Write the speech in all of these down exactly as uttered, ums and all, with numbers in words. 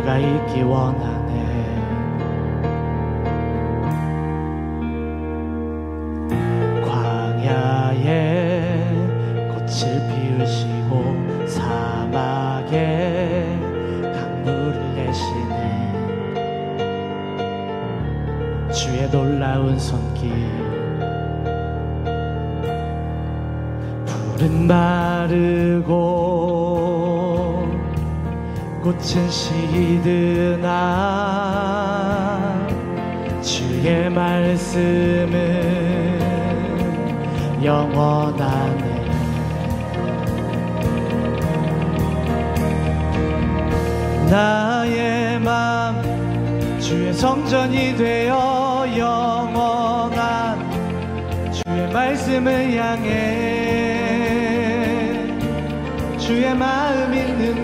내가 있기 원하네. 광야에 꽃을 피우시고 사막에 강물을 내시네. 주의 놀라운 손길 풀은 마르고 꽃은 시드나 주의 말씀은 영원하네. 나의 맘 주의 성전이 되어 영원한 주의 말씀을 향해 주의 마음 있는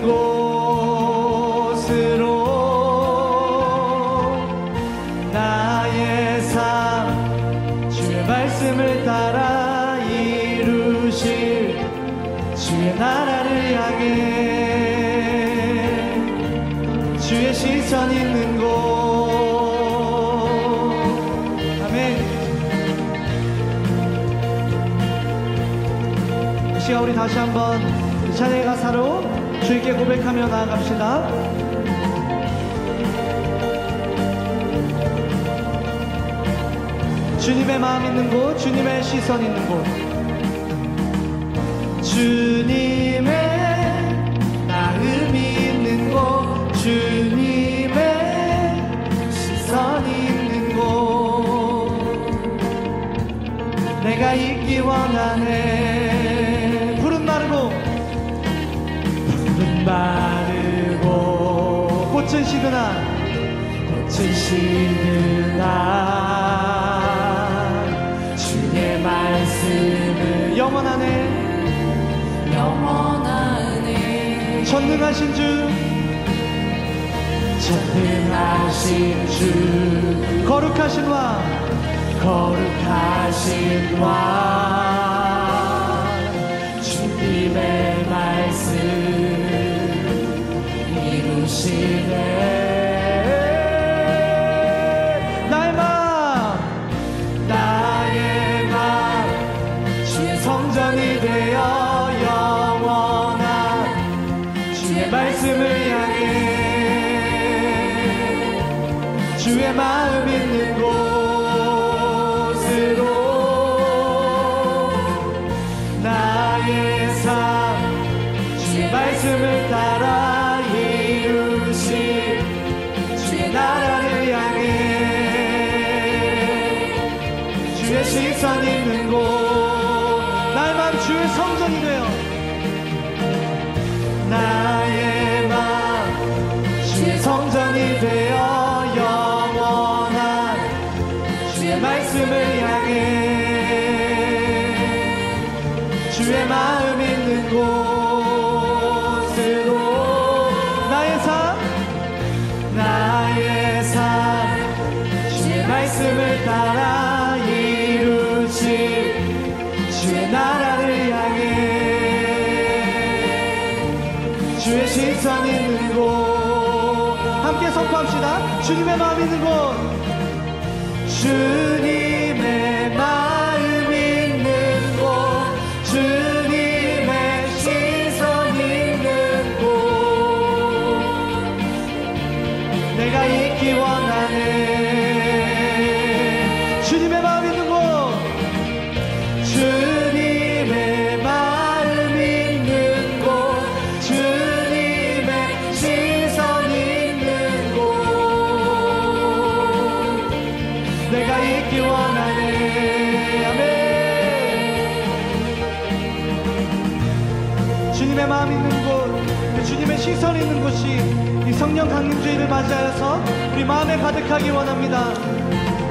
곳으로 나의 삶 주의 말씀을 따라 이루실 주의 나라를 향해 주의 시선 있는 곳. 이 시간 우리 다시 한번 이 찬양의 가사로 주님께 고백하며 나아갑시다. 주님의 마음 있는 곳, 주님의 시선 있는 곳, 주님의 마음이 있는 곳, 주님의 시선이 있는 곳, 내가 있기 원하네. 푸른 마르고 푸른 마르고 꽃은 시드나 꽃은 시드나 주의 말씀은 영원하네. 영원하네. 전능하신 주 전능하신 주 거룩하신 왕 거룩하신 왕 주님의 말씀 이루시네. 나의 맘 나의 맘 주의 성전이 되어 영원한 주의 말씀을 향해 주의 마음 있는 곳으로 나의 삶 주의 말씀을 따라 이루실 주의 나라를 향해 주의 시선 있는 곳. 나의 마음 주의 성전이 되어 나의 마음 주의 성전이 되어 주의 말씀을 향해 주의 마음 있는 곳으로 나의 삶 나의 삶 주의 말씀을 따라 이루실 주의 나라를 향해 주의 시선 있는 곳. 함께 선포합시다. 주님의 마음 있는 곳, 주님의 마음 있는 곳, 주님의 시선 있는 곳, 내가 있기 원하네. 주님의 마음 있는 곳, 주님의 마음 있는 곳, 주님의 시선 있는 곳, 내가 있기 원하네. 아멘. 주님의 마음 있는 곳, 주님의 시선 있는 곳이 이 성령 강림주의를 맞이하여서 우리 마음에 가득하기 원합니다.